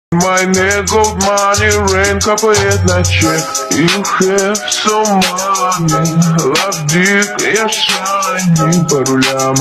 My neck, gold money, rain капает на чек. You have some money, love dick, я shiny по рулям.